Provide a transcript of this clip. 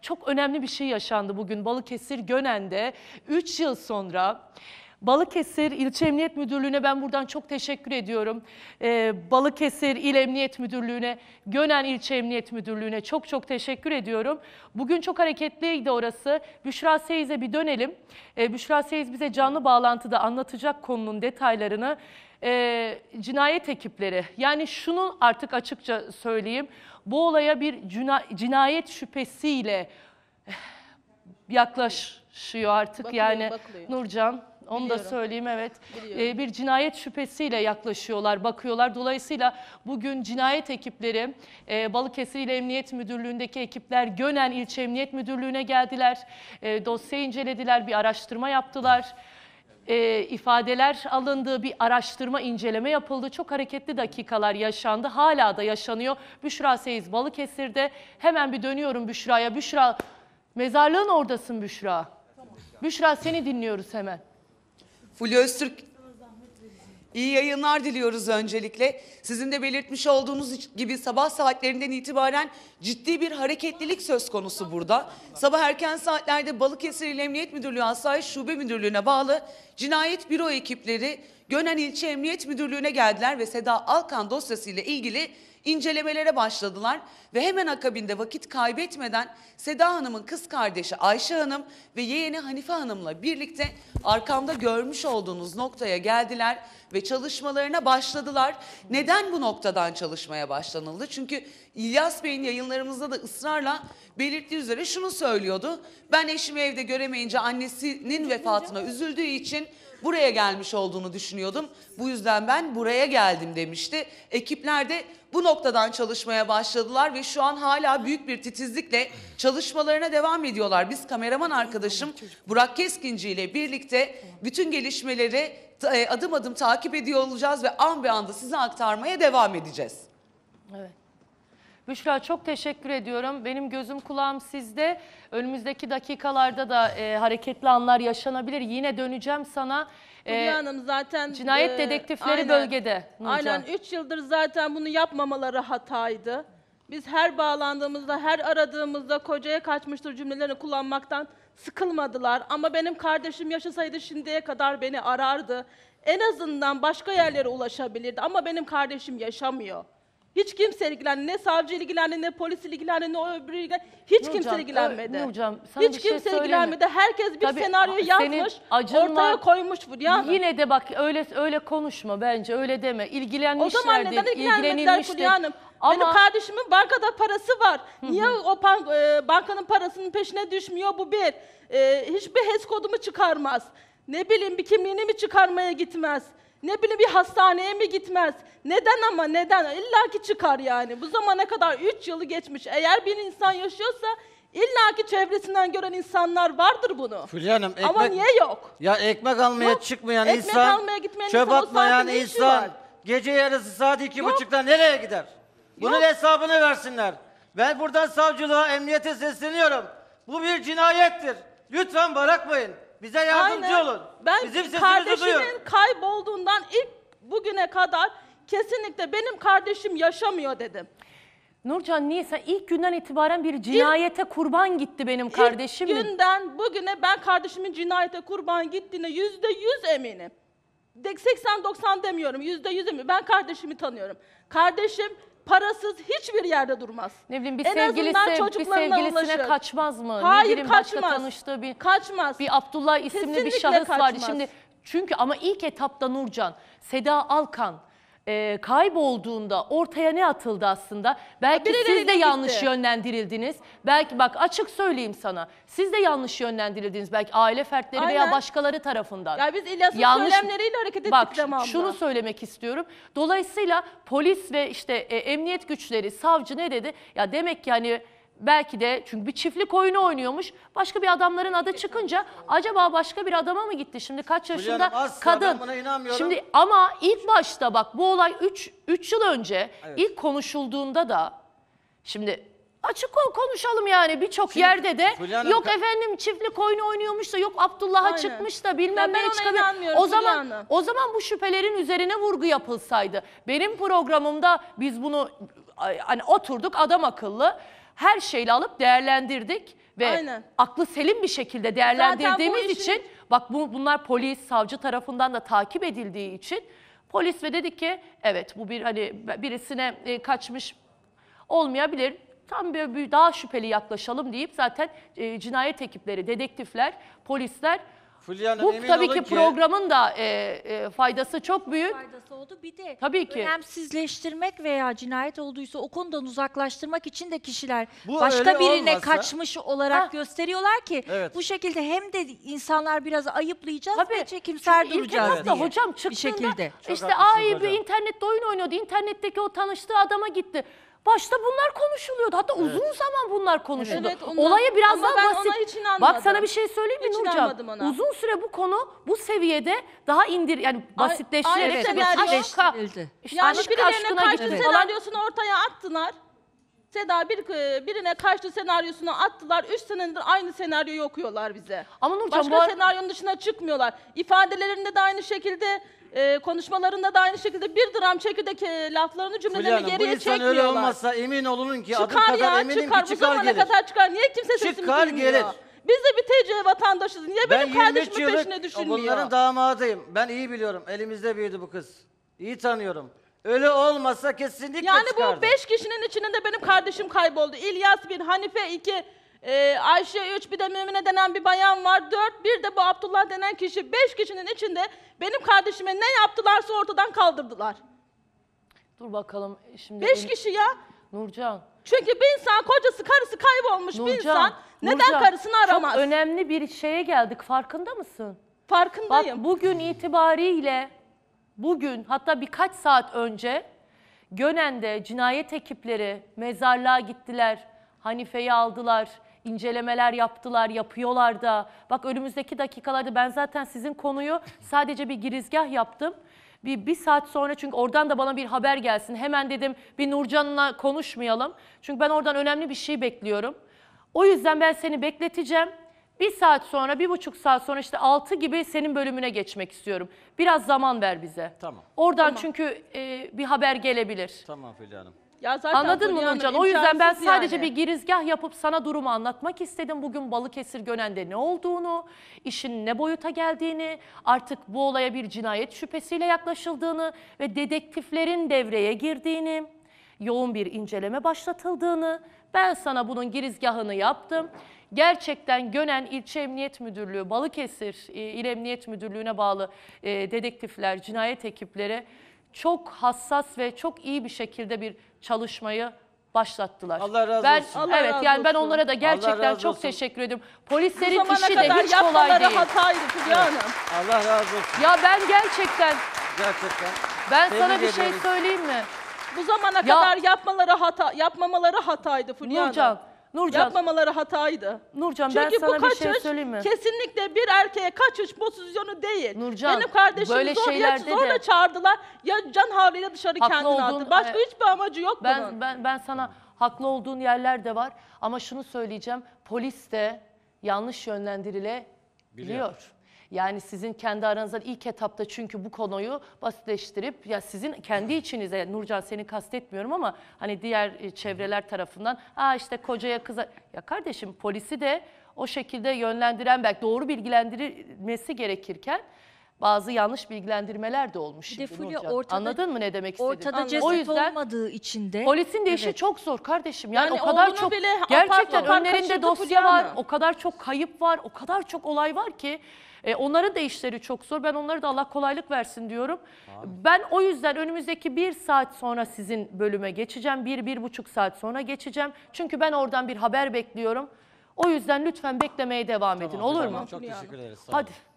çok önemli bir şey yaşandı bugün Balıkesir Gönen'de. 3 yıl sonra Balıkesir İlçe Emniyet Müdürlüğü'ne ben buradan çok teşekkür ediyorum. Balıkesir İl Emniyet Müdürlüğü'ne, Gönen İlçe Emniyet Müdürlüğü'ne çok teşekkür ediyorum. Bugün çok hareketliydi orası. Büşra Seyiz'e bir dönelim. Büşra Seyiz bize canlı bağlantıda anlatacak konunun detaylarını. Cinayet ekipleri, yani şunu artık açıkça söyleyeyim, bu olaya bir cinayet şüphesiyle yaklaşıyor artık. Bakılıyor. Nurcan, onu biliyorum. Da söyleyeyim, evet. Bir cinayet şüphesiyle yaklaşıyorlar, bakıyorlar. Dolayısıyla bugün cinayet ekipleri, Balıkesir İl Emniyet Müdürlüğü'ndeki ekipler Gönen İlçe Emniyet Müdürlüğü'ne geldiler. Dosyayı incelediler, bir araştırma yaptılar. İfadeler alındı, bir araştırma, inceleme yapıldı. Çok hareketli dakikalar yaşandı. Hala da yaşanıyor. Büşra Seyiz Balıkesir'de. Hemen bir dönüyorum Büşra'ya. Büşra, mezarlığın oradasın Büşra. Tamam. Büşra, seni dinliyoruz hemen. Fulya Öztürk, iyi yayınlar diliyoruz öncelikle. Sizin de belirtmiş olduğunuz gibi sabah saatlerinden itibaren ciddi bir hareketlilik söz konusu burada. Sabah erken saatlerde Balıkesir İl Emniyet Müdürlüğü Asayiş Şube Müdürlüğü'ne bağlı Cinayet Büro ekipleri Gönen İlçe Emniyet Müdürlüğü'ne geldiler ve Seda Alkan dosyasıyla ilgili incelemelere başladılar ve hemen akabinde vakit kaybetmeden Seda Hanım'ın kız kardeşi Ayşe Hanım ve yeğeni Hanife Hanım'la birlikte arkamda görmüş olduğunuz noktaya geldiler ve çalışmalarına başladılar. Neden bu noktadan çalışmaya başlanıldı? Çünkü İlyas Bey'in yayınlarımızda da ısrarla belirttiği üzere şunu söylüyordu. Ben eşimi evde göremeyince annesinin vefatına üzüldüğü için buraya gelmiş olduğunu düşünüyordum. Bu yüzden ben buraya geldim demişti. Ekipler de bu noktadan çalışmaya başladılar ve şu an hala büyük bir titizlikle çalışmalarına devam ediyorlar. Biz kameraman arkadaşım Burak Keskinci ile birlikte bütün gelişmeleri adım adım takip ediyor olacağız ve an be anda size aktarmaya devam edeceğiz. Evet. Büşra, çok teşekkür ediyorum. Benim gözüm kulağım sizde. Önümüzdeki dakikalarda da hareketli anlar yaşanabilir. Yine döneceğim sana. Fulya Hanım zaten cinayet dedektifleri aynen, bölgede. Nurcan. Aynen 3 yıldır zaten bunu yapmamaları hataydı. Biz her bağlandığımızda, her aradığımızda kocaya kaçmıştır cümlelerini kullanmaktan sıkılmadılar. Ama benim kardeşim yaşasaydı şimdiye kadar beni arardı. En azından başka yerlere ulaşabilirdi ama benim kardeşim yaşamıyor. Hiç kimse ilgilendi. Ne savcı ilgilendi, ne polis ilgilendi, ne o öbürü ilgilendi. Hiç Nurcan, kimse ilgilenmedi. Nurcan, hiç kimse ilgilenmedi. Herkes bir tabii, senaryo yazmış, ortaya koymuş bu. Yine de bak öyle konuşma bence, öyle deme. İlgilenmişlerdir. O zaman neden ilgilenmediler Fulya Hanım? Ama benim kardeşimin bankada parası var. Niye o bankanın parasının peşine düşmüyor, bu bir. Hiçbir HES kodumu çıkarmaz. Ne bileyim bir kimliğini mi çıkarmaya gitmez. Ne bileyim bir hastaneye mi gitmez? Neden ama neden? İlla ki çıkar yani. Bu zamana kadar 3 yılı geçmiş. Eğer bir insan yaşıyorsa illa ki çevresinden gören insanlar vardır bunu. Fulya Hanım, ama niye yok? Ya ekmek almaya yok. çıkmayan ekmek insan, almaya gitmeyen çöp insan, atmayan insan gece yarısı saat 2.30'da nereye gider? Bunun hesabını versinler. Ben buradan savcılığa, emniyete sesleniyorum. Bu bir cinayettir. Lütfen bırakmayın. Bize yardımcı olun. Ben bizim sesimizi kardeşimin duyun. kaybolduğundan ilk bugüne kadar kesinlikle benim kardeşim yaşamıyor dedim. Nurcan, niye sen ilk günden itibaren bir cinayete kurban gitti benim kardeşim? İlk günden bugüne ben kardeşimin cinayete kurban gittiğine %100 eminim. 80-90 demiyorum, %100 eminim. Ben kardeşimi tanıyorum. Kardeşim parasız hiçbir yerde durmaz. Ne bileyim bir sevgilisine kaçmaz mı? Hayır, kaçmaz. başka tanıştığı kaçmaz. Bir Abdullah isimli kesinlikle bir şahıs vardı. Şimdi çünkü ama ilk etapta Nurcan, Seda Alkan kaybolduğunda ortaya ne atıldı aslında? Belki siz de yanlış yönlendirildiniz. Belki bak açık söyleyeyim sana. Siz de yanlış yönlendirildiniz. Belki aile fertleri veya başkaları tarafından. Ya biz İlyas'ın söylemleriyle hareket ettik devamlı. Bak şunu söylemek istiyorum. Dolayısıyla polis ve işte emniyet güçleri, savcı ne dedi? Ya demek ki hani belki de çünkü bir çiftlik oyunu oynuyormuş. Başka bir adamların adı çıkınca acaba başka bir adama mı gitti? Şimdi kaç yaşında kadın. Şimdi ama ilk başta bak bu olay 3 yıl önce ilk konuşulduğunda da şimdi açık konuşalım yani birçok yerde de yok efendim çiftlik oyunu oynuyormuş da yok Abdullah'a çıkmış da bilmem ne çıkabilir. O zaman bu şüphelerin üzerine vurgu yapılsaydı. Benim programımda biz bunu hani oturduk adam akıllı her şeyle alıp değerlendirdik ve Aynen. aklı selim bir şekilde değerlendirdiğimiz Zaten bu işin- için bak bunlar polis, savcı tarafından da takip edildiği için polis ve dedik ki evet bu bir hani birisine kaçmış olmayabilir. Tam bir daha şüpheli yaklaşalım deyip zaten cinayet ekipleri, dedektifler, polisler Fulya Hanım, bu emin tabii olun ki programın da faydası çok büyük. faydası oldu. Bir de Tabii ki. önemsizleştirmek veya cinayet olduysa o konudan uzaklaştırmak için de kişiler Bu başka öyle birine olmasa- kaçmış olarak Ha. gösteriyorlar ki Evet. bu şekilde hem de insanlar biraz ayıplayacağız Tabii. ve çekimser Çünkü ilk duracağız etapta diye. hocam bir çıktığında şekilde. Çok işte haklısınız bir hocam. internette oyun oynuyordu. İnternetteki o tanıştığı adama gitti. Başta bunlar konuşuluyordu. Hatta uzun zaman bunlar konuşuldu. Evet, ondan- Olayı biraz ama daha ben basit. ona hiç inanmadım. Bak sana bir şey söyleyeyim mi Hiç Nurcan? inanmadım ona. Uzun süre bu konu bu seviyede daha yani basitleştirerek aynı bir senaryo- aşka, Basitleştirildi. işte Yani aşk birilerine aşkına kaçtı gitti falan. senaryosunu ortaya attılar. Seda birine kaçtı senaryosunu attılar. 3 senedir aynı senaryoyu okuyorlar bize. Ama Nurcan Başka bu senaryonun dışına çıkmıyorlar. İfadelerinde de aynı şekilde, konuşmalarında da aynı şekilde bir dram çekirdek laflarını, Fulya cümlelerini Hanım, bu geriye insan öyle çekmiyorlar. olmasa emin olun ki adım Çıkar kadar ya, eminim çıkar. ki Bu çıkar zamana gelir. kadar çıkar. Niye kimse sesini Çıkar duymuyor? gelir. Biz de bir TC vatandaşız. Niye Ben benim 23 kardeşimin peşine yıllık düşünmüyor? bunların damadıyım. Ben iyi biliyorum. Elimizde büyüdü bu kız. İyi tanıyorum. Öyle olmasa kesinlikle Yani çıkardı. bu 5 kişinin içinde benim kardeşim kayboldu. İlyas 1, Hanife 2, Ayşe 3, bir de Mümine denen bir bayan var 4, bir de bu Abdullah denen kişi. 5 kişinin içinde benim kardeşime ne yaptılarsa ortadan kaldırdılar. Dur bakalım şimdi. 5 kişi ya. Nurcan. Çünkü bir insan kocası, karısı kaybolmuş bir Nurcan. insan neden Nurcan, karısını aramaz? Çok önemli bir şeye geldik. Farkında mısın? Bak Farkındayım. bugün itibariyle hatta birkaç saat önce Gönen'de cinayet ekipleri mezarlığa gittiler. Hanife'yi aldılar. İncelemeler yaptılar, yapıyorlar da. Bak önümüzdeki dakikalarda ben zaten sizin konuyu sadece bir girizgah yaptım. Bir saat sonra çünkü oradan da bana bir haber gelsin. Hemen dedim bir Nurcan'la konuşmayalım. Çünkü ben oradan önemli bir şey bekliyorum. O yüzden ben seni bekleteceğim. Bir saat sonra, 1,5 saat sonra işte 6 gibi senin bölümüne geçmek istiyorum. Biraz zaman ver bize. Tamam. Oradan çünkü bir haber gelebilir. Tamam Fulya Hanım. Ya zaten Anladın mı Fulya Hanım, Nurcan? O yüzden ben imkansız sadece yani. bir girizgah yapıp sana durumu anlatmak istedim. Bugün Balıkesir Gönen'de ne olduğunu, işin ne boyuta geldiğini, artık bu olaya bir cinayet şüphesiyle yaklaşıldığını ve dedektiflerin devreye girdiğini, yoğun bir inceleme başlatıldığını, ben sana bunun girizgahını yaptım. Gerçekten Gönen İlçe Emniyet Müdürlüğü, Balıkesir İl Emniyet Müdürlüğü'ne bağlı dedektifler, cinayet ekipleri çok hassas ve çok iyi bir şekilde bir çalışmayı başlattılar. Allah razı ben, olsun. Allah Evet razı yani ben olsun. onlara da Allah gerçekten razı çok olsun. teşekkür ediyorum. Bu Polislerin zamana işi de kadar hiç kolay yapmaları değil. hataydı Fulya Hanım. Allah razı olsun. Ya ben gerçekten, Gerçekten. ben Tebrik sana bir şey ediyoruz. söyleyeyim mi? Bu zamana Ya- kadar yapmamaları hataydı Fulya Hanım. Nurcan, Yapmamaları hataydı. Nurcan Çünkü ben sana bu bir şey kaçış söyleyeyim mi? kesinlikle bir erkeğe kaçış pozisyonu değil. Nurcan, Benim kardeşim böyle ya şeylerde zorla de- çağırdılar ya can havliyle dışarı Haklı kendini olduğun- attı. Başka hiçbir amacı yok bunun. Ben sana haklı olduğun yerler de var ama şunu söyleyeceğim. Polis de yanlış yönlendirilebiliyor. Yani sizin kendi aranızda ilk etapta çünkü bu konuyu basitleştirip ya sizin kendi içinize Nurcan seni kastetmiyorum ama hani diğer çevreler tarafından işte kocaya kıza ya kardeşim polisi de o şekilde yönlendiren belki doğru bilgilendirilmesi gerekirken bazı yanlış bilgilendirmeler de olmuş. Bir de şimdi Fulya, Nurcan. Anladın mı ne demek istediğimi? Ortada ceset O yüzden olmadığı için de polisin de işi Evet. çok zor kardeşim. Yani, Yani o kadar oğlunu çok bile apar gerçekten topar önlerinde kaçırdı dosya Fulya var. Hanım. O kadar çok kayıp var. O kadar çok olay var ki onların da işleri çok zor. Ben onlara da Allah kolaylık versin diyorum. Ben o yüzden önümüzdeki 1 saat sonra sizin bölüme geçeceğim. 1-1,5 saat sonra geçeceğim. Çünkü ben oradan bir haber bekliyorum. O yüzden lütfen beklemeye devam edin. Olur mu? Çok teşekkür ederiz. Sağ olun. Hadi.